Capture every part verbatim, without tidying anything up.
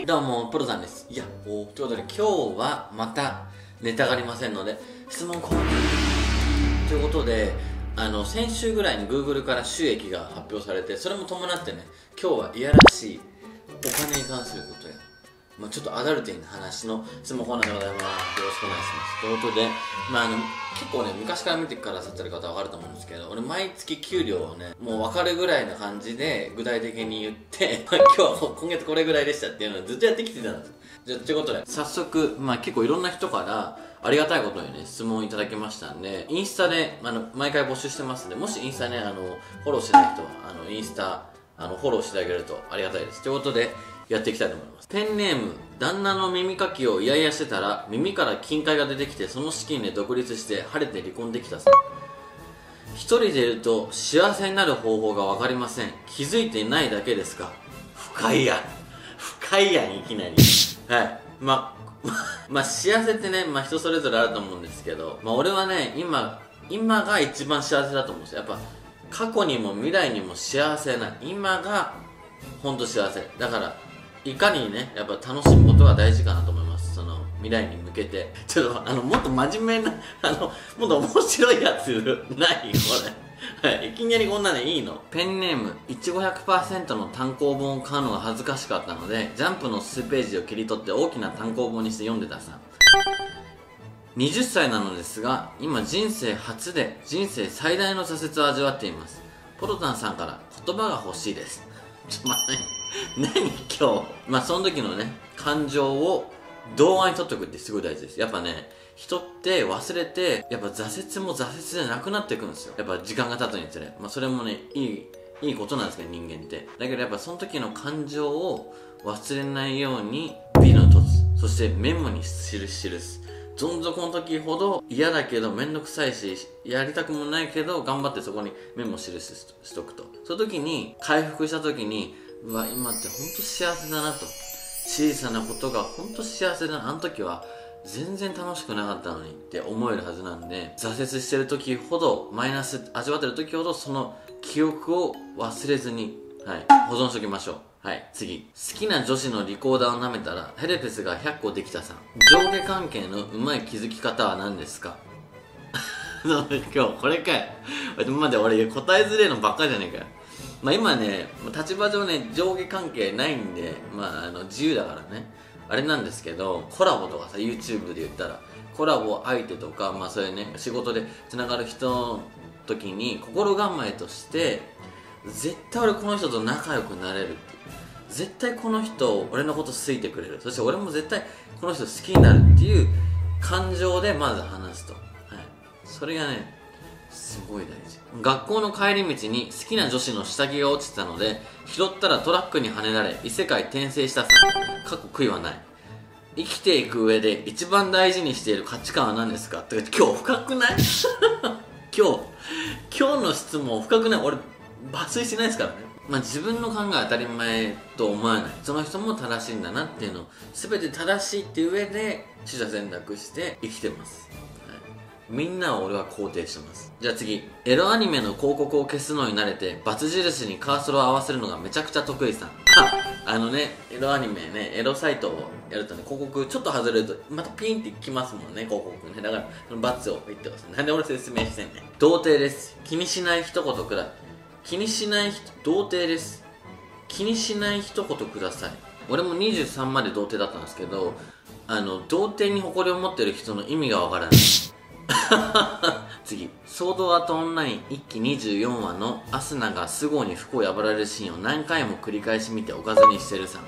はいどうもプロさんです。いやおということで今日はまたネタがありませんので質問コーナーということで、あの先週ぐらいに Google から収益が発表されて、それも伴ってね今日はいやらしいお金に関することや、まあ、ちょっとアダルティーな話の質問コーナーでございます。よろしくお願いしますということで、まあ、あの結構ね昔から見てくださってる方は分かると思うんですけど、俺毎月給料をねもう分かるぐらいな感じで具体的に言って今日は今月これぐらいでしたっていうのをずっとやってきてたんです。じゃあということで早速、まあ、結構いろんな人からありがたいことにね質問いただきましたんで、インスタであの毎回募集してますんで、もしインスタねあのフォローしてない人はあのインスタあのフォローしていただけるとありがたいです。ということでやっていきたいと思います。ペンネーム旦那の耳かきをイヤイヤしてたら耳から金塊が出てきて、その資金で独立して晴れて離婚できたさ。一人でいると幸せになる方法が分かりません。気づいていないだけですか。深いやん深いやんいきなりはいままあ幸せってね、まあ人それぞれあると思うんですけど、まあ俺はね今今が一番幸せだと思うんですよ。やっぱ過去にも未来にも幸せな今が本当幸せだから、いかにねやっぱ楽しむことが大事かなと思います。その未来に向けてちょっとあのもっと真面目なあのもっと面白いやつないこれはい、いきなりこんなのいいの。ペンネームいちご ひゃくパーセント の単行本を買うのが恥ずかしかったのでジャンプの数ページを切り取って大きな単行本にして読んでたさ。はたちなのですが今人生初で人生最大の挫折を味わっています。ポロタンさんから言葉が欲しいです。ちょっと待って何今日まあその時のね感情を動画に撮っておくってすごい大事です。やっぱね人って忘れてやっぱ挫折も挫折じゃなくなっていくんですよ。やっぱ時間が経つにつれ、まあそれもねいいいいことなんですけど人間って。だけどやっぱその時の感情を忘れないようにビルの凸、そしてメモに記す記すどん底の時ほど嫌だけどめんどくさいしやりたくもないけど頑張ってそこにメモを記すしとくと、その時に回復した時にうわ今ってほんと幸せだなと、小さなことがほんと幸せだな、あの時は全然楽しくなかったのにって思えるはずなんで、挫折してる時ほどマイナス味わってる時ほどその記憶を忘れずに、はい、保存しておきましょう。はい、次。好きな女子のリコーダーを舐めたらヘルペスがひゃっこできたさん。上下関係のうまい気づき方は何ですか今日これかよ。待って俺答えづれえのばっかりじゃねえかよ。まあ今ね立場上ね上下関係ないんで、まああの自由だからねあれなんですけど、コラボとかさ YouTube で言ったらコラボ相手とか、まあそういうね仕事でつながる人の時に心構えとして絶対俺この人と仲良くなれるっていう、絶対この人俺のこと好いてくれる、そして俺も絶対この人好きになるっていう感情でまず話すと、はい、それがねすごい大事。学校の帰り道に好きな女子の下着が落ちてたので拾ったらトラックにはねられ異世界転生したさ。過去悔いはない。生きていく上で一番大事にしている価値観は何ですかって今日深くない今日今日の質問深くない。俺抜粋しないですからね。まあ自分の考え当たり前と思わない、その人も正しいんだなっていうのを全て正しいっていう上で取捨選択して生きてます。みんなを俺は肯定してます。じゃあ次。エロアニメの広告を消すのに慣れてバツ印にカーソルを合わせるのがめちゃくちゃ得意さん。あのねエロアニメねエロサイトをやるとね広告ちょっと外れるとまたピンってきますもんね広告ね。だからそのバツを言ってます。なんで俺説明してんねん。童貞です。気にしない一言くらい。気にしない人童貞です。気にしない一言ください。俺もにじゅうさんまで童貞だったんですけど、あの童貞に誇りを持ってる人の意味がわからない次。ソードアートオンラインいっきにじゅうよんわのアスナがスゴに服を破られるシーンを何回も繰り返し見ておかずにしてるさん。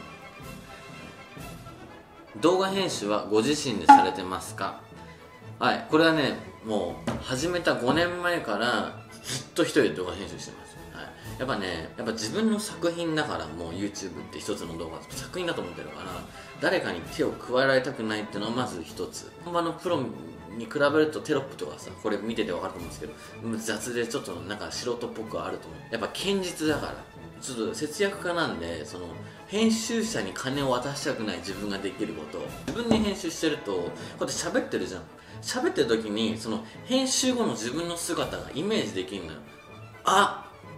動画編集はご自身でされてますか。はい、これはねもう始めたごねんまえからずっと一人で動画編集してます。はい、やっぱねやっぱ自分の作品だから、もう YouTube って一つの動画作品だと思ってるから誰かに手を加えられたくないっていうのはまず一つ。本場のプロに比べるとテロップとかさこれ見てて分かると思うんですけど雑でちょっとなんか素人っぽくはあると思う。やっぱ堅実だからちょっと節約家なんで、その編集者に金を渡したくない自分ができることを自分で編集してるとこうやって喋ってるじゃん。喋ってる時にその編集後の自分の姿がイメージできるのよ。あ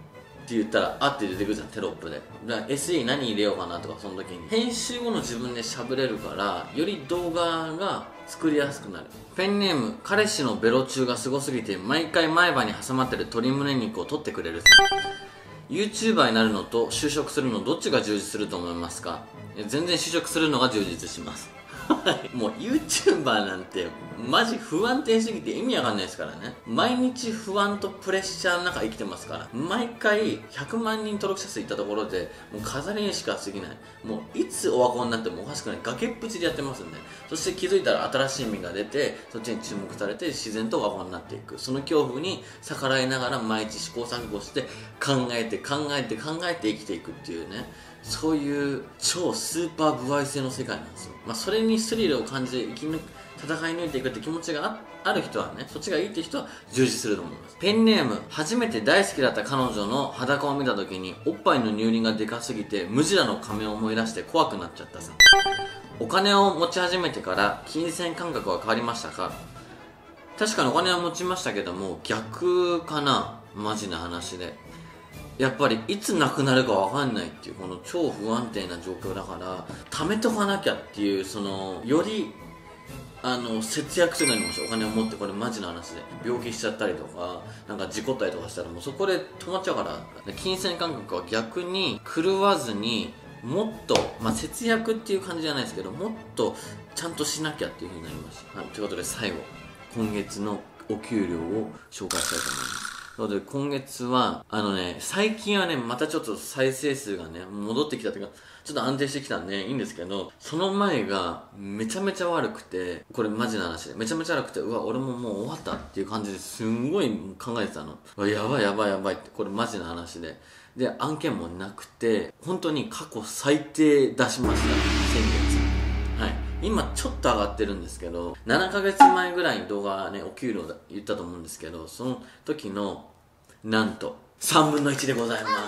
って言ったらあって出てくるじゃん、テロップで。だから エスイー 何入れようかなとか、その時に編集後の自分で喋れるから、より動画が作りやすくなる。ペンネーム、彼氏のベロ中がすごすぎて毎回前歯に挟まってる鶏胸肉を取ってくれるさん。 YouTuber になるのと就職するのどっちが充実すると思いますか？全然就職するのが充実しますもう YouTuber なんてマジ不安定すぎて意味わかんないですからね。毎日不安とプレッシャーの中生きてますから。毎回ひゃくまんにん登録者数いったところでもう飾りにしか過ぎない。もういつオワコンになってもおかしくない。崖っぷちでやってますんで、そして気づいたら新しい実が出て、そっちに注目されて自然とオワコンになっていく。その恐怖に逆らいながら毎日試行錯誤して考えて考えて考えて生きていくっていうね、そういう超スーパー不愛性の世界なんですよ。まあ、それにスリルを感じて生き抜く、戦い抜いていくって気持ちが あ, ある人はね、そっちがいいって人は充実すると思います。ペンネーム、初めて大好きだった彼女の裸を見た時におっぱいの乳輪がでかすぎてムジラの仮面を思い出して怖くなっちゃったさ。お金を持ち始めてから金銭感覚は変わりましたか？確かにお金は持ちましたけども、逆かな、マジな話で。やっぱりいつなくなるか分かんないっていうこの超不安定な状況だから、貯めとかなきゃっていう、そのよりあの節約するようになりました。お金を持って、これマジな話で病気しちゃったりとかなんか事故ったりとかしたらもうそこで止まっちゃうから、金銭感覚は逆に狂わずにもっと、まあ、節約っていう感じじゃないですけど、もっとちゃんとしなきゃっていうふうになりました、はい、ということで最後、今月のお給料を紹介したいと思います。なので今月はあのね、最近はねまたちょっと再生数がね戻ってきたというか、ちょっと安定してきたんでいいんですけど、その前がめちゃめちゃ悪くて、これマジな話でめちゃめちゃ悪くて、うわ俺ももう終わったっていう感じですんごい考えてたの。うわやばいやばいやばいって、これマジな話で、で案件もなくて本当に過去最低出しました、先月。はい、今ちょっと上がってるんですけど、ななかげつまえぐらいに動画ねお給料言ったと思うんですけど、その時のなんとさんぶんのいちでございます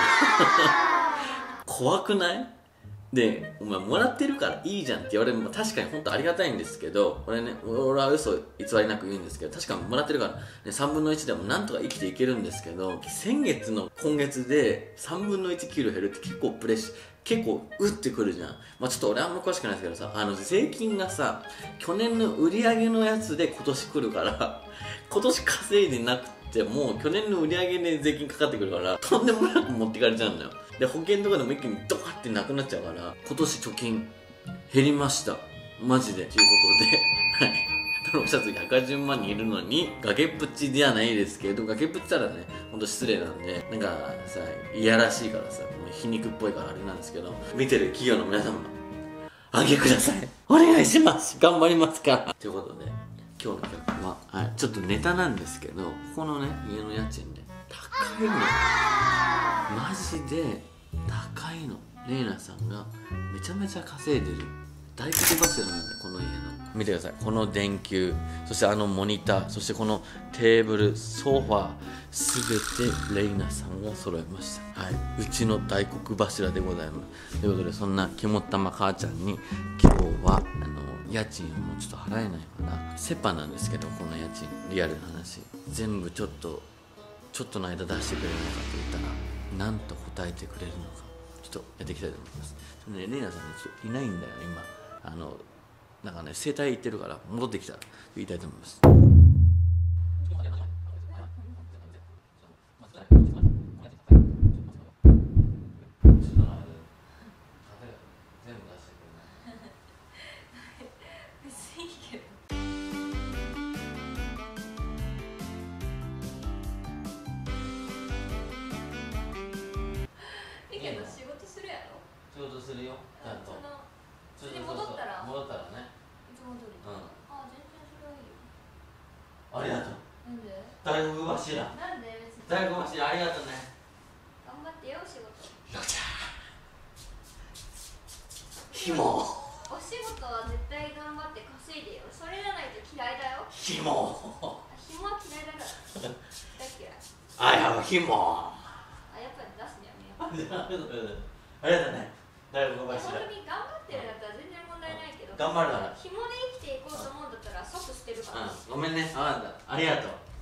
怖くない？で、お前もらってるからいいじゃんって言われるのも確かに本当ありがたいんですけど、俺ね、俺は嘘偽りなく言うんですけど、確かにもらってるから、ね、さんぶんのいちでもなんとか生きていけるんですけど、先月の今月でさんぶんのいち給料減るって結構プレッシャー、結構うってくるじゃん。まあちょっと俺あんま詳しくないですけどさ、あの税金がさ去年の売り上げのやつで今年来るから今年稼いでなくてもう去年の売り上げで税金かかってくるから、とんでもなく持ってかれちゃうんだよ。で保険とかでも一気にドカってなくなっちゃうから、今年貯金減りましたマジでということではい、登録者数ひゃくはちじゅうまんにんいるのに崖っぷちではないですけど、崖っぷちったらねほんと失礼なんで、なんかさいやらしいからさ、もう皮肉っぽいからあれなんですけど、見てる企業の皆様あげください、お願いします、頑張りますからということで、今日の曲は、はい、ちょっとネタなんですけど、ここのね家の家賃ね高いの、マジで高いの。レイナさんがめちゃめちゃ稼いでる大黒柱なんで、この家の見てください、この電球、そしてあのモニター、そしてこのテーブル、ソファー、すべてレイナさんが揃えました。はい、うちの大黒柱でございます。ということで、そんな肝っ玉母ちゃんに今日はあの家賃をもうちょっと払えないかな、セパなんですけど、この家賃リアルな話全部ちょっとちょっとの間出してくれるのかと言ったら、なんと答えてくれるのか、ちょっとやっていきたいと思います。ね、レイナさんねちょっといないんだよ今、あのなんかね整体行ってるから戻ってきたら言いたいと思います。 仕事するやろ。 仕事するよ、ちゃんと。 それに戻ったら戻ったらね、 いつも通り。 うん、 あ、全然それはいいよ。 ありがとう。 なんで？ 大黒柱。 なんで？別に大黒柱ありがとうね。 頑張ってよ仕事。 よっしゃひも。 お仕事は絶対頑張って稼いでよ。それじゃないと嫌いだよ。 ひも。 ひもは嫌いだから。大嫌い。 あやばひも。 あ、やっぱり出すのやめよう。 ありがとうね。大黒本柱。 当に頑張ってるんだったら全然問題ないけど、 頑張るから。 紐で生きていこうと思うんだったら即捨てるから。 うん、ごめんね。あありがとう。